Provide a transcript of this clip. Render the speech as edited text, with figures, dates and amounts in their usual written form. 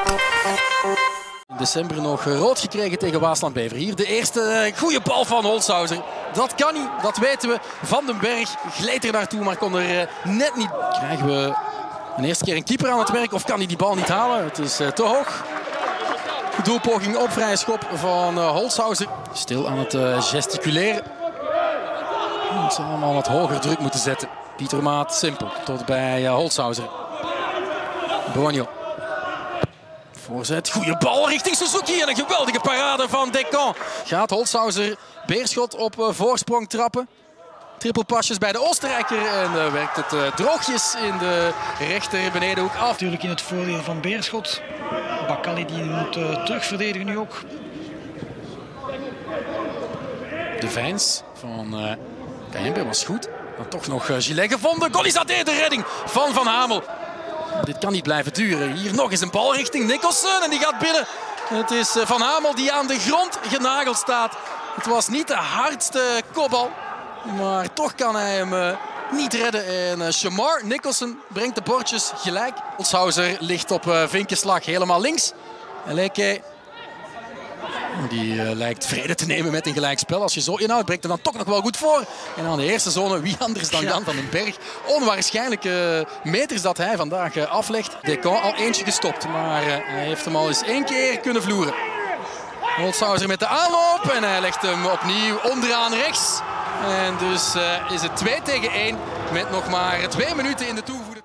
In december nog rood gekregen tegen Waasland-Beveren. Hier de eerste goede bal van Holshouser. Dat kan niet, dat weten we. Van den Berg gleed er naartoe, maar kon er net niet. Krijgen we een eerste keer een keeper aan het werk of kan hij die bal niet halen? Het is te hoog. Doelpoging op vrije schop van Holshouser. Stil aan het gesticuleren. Het zal allemaal wat hoger druk moeten zetten. Pietermaat simpel tot bij Holshouser. Bonio. Voorzet, goede bal richting Suzuki en een geweldige parade van Descamps. Gaat Holshouser Beerschot op voorsprong trappen. Trippelpasjes bij de Oostenrijker en werkt het droogjes in de rechter benedenhoek af. Natuurlijk in het voordeel van Beerschot. Bakali die moet terugverdedigen nu ook. De Vijns van Kayembe was goed. Dan toch nog Gillet gevonden. Golizade, de redding van Van Hamel. Dit kan niet blijven duren. Hier nog eens een bal richting Nicholson en die gaat binnen. Het is Van Hamel die aan de grond genageld staat. Het was niet de hardste kopbal, maar toch kan hij hem niet redden. En Shamar Nicholson brengt de bordjes gelijk. Holshouser ligt op vinkenslag helemaal links. En Leke, die lijkt vrede te nemen met een gelijkspel. Als je zo inhoudt, brengt hem dan toch nog wel goed voor. En aan de eerste zone, wie anders dan Jan van den Berg. Onwaarschijnlijke meters dat hij vandaag aflegt. Descamps al eentje gestopt, maar hij heeft hem al eens één keer kunnen vloeren. Holshouser met de aanloop en hij legt hem opnieuw onderaan rechts. En dus is het 2-1 met nog maar 2 minuten in de toevoeging.